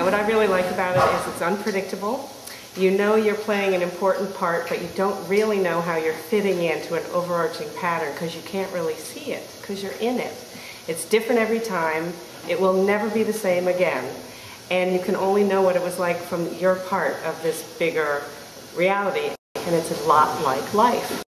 What I really like about it is it's unpredictable. You know you're playing an important part, but you don't really know how you're fitting into an overarching pattern because you can't really see it, because you're in it. It's different every time. It will never be the same again. And you can only know what it was like from your part of this bigger reality. And it's a lot like life.